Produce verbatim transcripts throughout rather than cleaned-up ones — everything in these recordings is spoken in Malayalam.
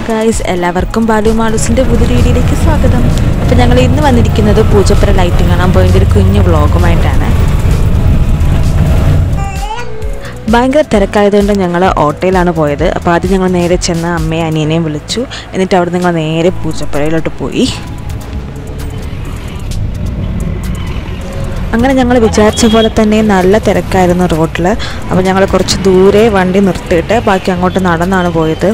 guys, എല്ലാവർക്കും ബാലു മാളൂസിന്റെ പുതിയ വീഡിയോയിലേക്ക് സ്വാഗതം. അപ്പോൾ ഞങ്ങൾ ഇന്ന് വന്നിരിക്കുന്നത് പൂജപ്പുര ലൈറ്റിംഗ് കാണാൻ പോയതിന്റെ ഒരു കുഞ്ഞു വ്ളോഗുമായിട്ടാണ്. ഭയങ്കര തിരക്കായതുകൊണ്ട് ഞങ്ങൾ ഓട്ടോയിലാണ് പോയത്. അപ്പോൾ ആദ്യം ഞങ്ങൾ നേരെ ചെന്ന് അമ്മയും അനിയനെയും വിളിച്ചു. എന്നിട്ട് അവിടെ ഞങ്ങൾ നേരെ പൂജപ്പുരയിലോട്ട് പോയി. അങ്ങനെ ഞങ്ങൾ വിചാരിച്ച പോലെ തന്നെ നല്ല തിരക്കായിരുന്നു റോഡിൽ. അപ്പോൾ ഞങ്ങൾ കുറച്ച് ദൂരെ വണ്ടി നിർത്തിയിട്ട് ബാക്കി അങ്ങോട്ട് നടന്നാണ് പോയത്.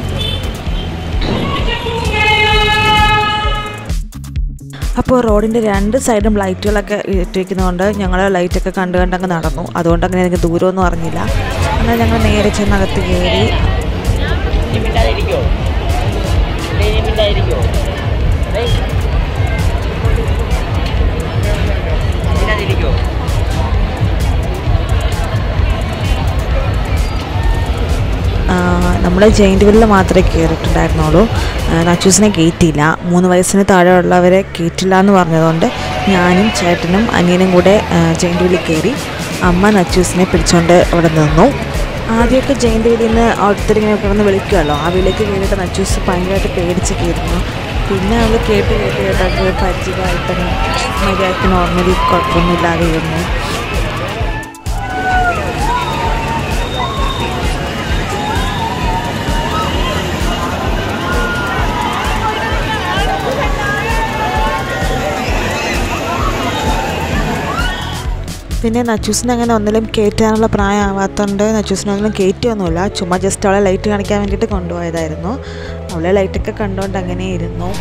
അപ്പോൾ റോഡിൻ്റെ രണ്ട് സൈഡും ലൈറ്റുകളൊക്കെ ഇട്ടിരിക്കുന്നതുകൊണ്ട് ഞങ്ങൾ ലൈറ്റൊക്കെ കണ്ടു കണ്ടങ്ങ് നടന്നു. അതുകൊണ്ട് അങ്ങനെ എനിക്ക് ദൂരമൊന്നും അറിഞ്ഞില്ല. അങ്ങനെ ഞങ്ങൾ നേരെ ചെന്നകത്ത് കയറി. നമ്മൾ ജെയിൻ്റ് വീലിൽ മാത്രമേ കയറിയിട്ടുണ്ടായിരുന്നുള്ളൂ. നച്ചൂസിനെ കയറ്റിയില്ല. മൂന്ന് വയസ്സിന് താഴെയുള്ളവരെ കയറ്റില്ല എന്ന് പറഞ്ഞതുകൊണ്ട് ഞാനും ചേട്ടനും അനിയനും കൂടെ ജെയിൻ്റ് വീലിൽ കയറി. അമ്മ നച്ചൂസിനെ പിടിച്ചുകൊണ്ട് അവിടെ നിന്നു. ആദ്യമൊക്കെ ജെയിൻ്റ് വീലിൽ നിന്ന് ഓരോരുത്തരിങ്ങനെ കിടന്ന് വിളിക്കുമല്ലോ. ആ വിളിക്ക് കയറിയിട്ട് നച്ചൂസ് ഭയങ്കരമായിട്ട് പേടിച്ച് കയറുന്നു. പിന്നെ അവൾ കേട്ട് കേട്ട് കേട്ടത് പരിചയമായിട്ട് മര്യാദയ്ക്ക് നോർമലി കുഴപ്പമൊന്നുമില്ലാതെ ഇരുന്നു. പിന്നെ നച്ചൂസിനെ അങ്ങനെ ഒന്നിലും കയറ്റാനുള്ള പ്രായമാവാത്തതുകൊണ്ട് നച്ചൂസിനെ ഒന്നിലും കയറ്റിയൊന്നുമില്ല. ചുമ്മാ ജസ്റ്റ് അവളെ ലൈറ്റ് കാണിക്കാൻ വേണ്ടിയിട്ട് കൊണ്ടുപോയതായിരുന്നു. അവളെ ലൈറ്റൊക്കെ കണ്ടുകൊണ്ട് അങ്ങനെ ഇരുന്നു.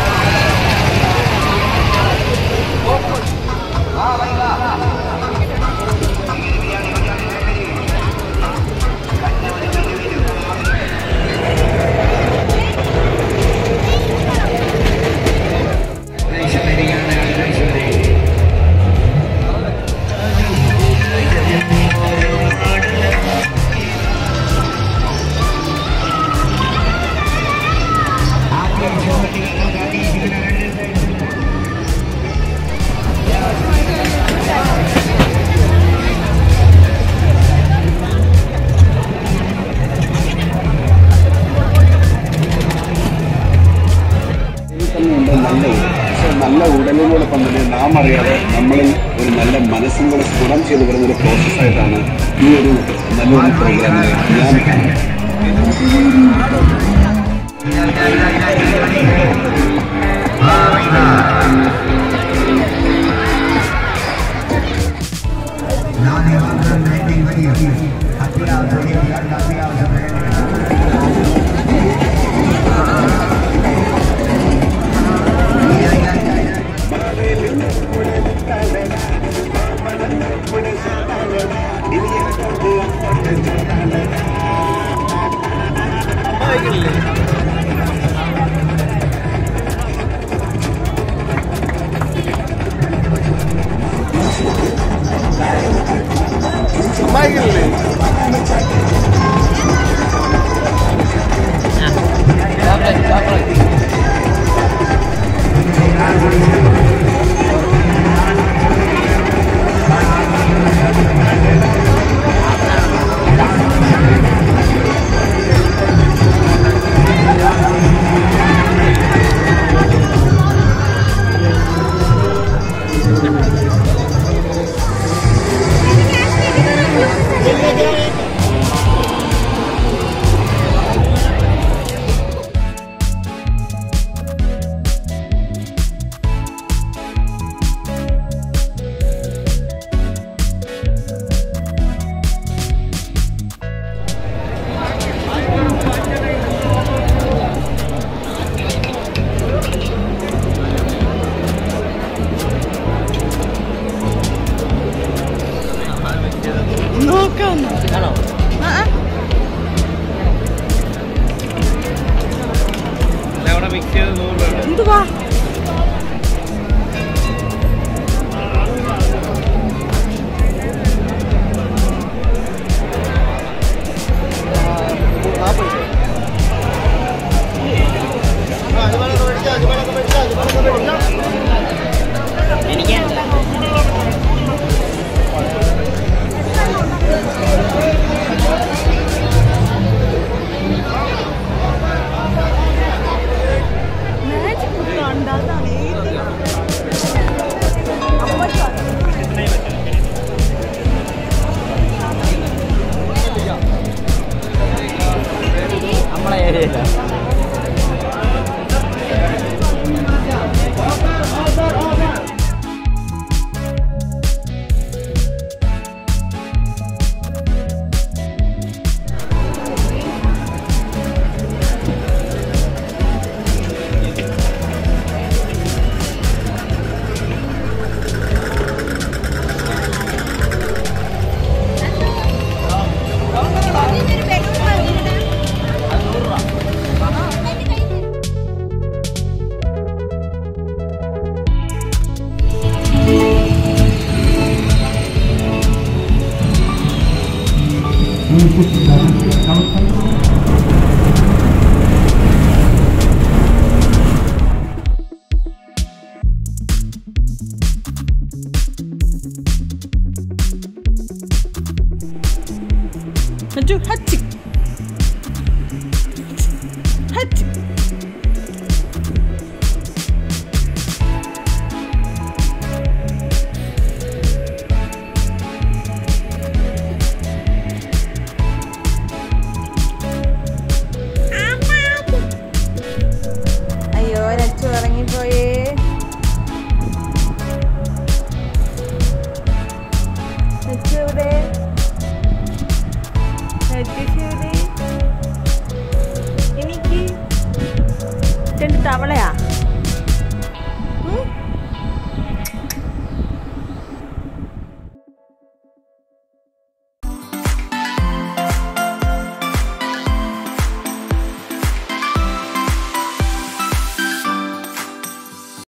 നല്ല ഉടലിനോടൊപ്പം തന്നെ നാം അറിയാതെ നമ്മളിൽ ഒരു നല്ല മനസ്സും കൂടെ സ്ഫുടം ചെയ്ത് വരുന്ന ഒരു പ്രോസസ്സായിട്ടാണ് ഈ ഒരു നല്ലൊരു പ്രോഗ്രാമിനെ ഞാൻ കാണുന്നത്. എന്തുവാ ഇറങ്ങിപ്പോയേ. എവിടെ എനിക്ക് രണ്ട് തവളയാ.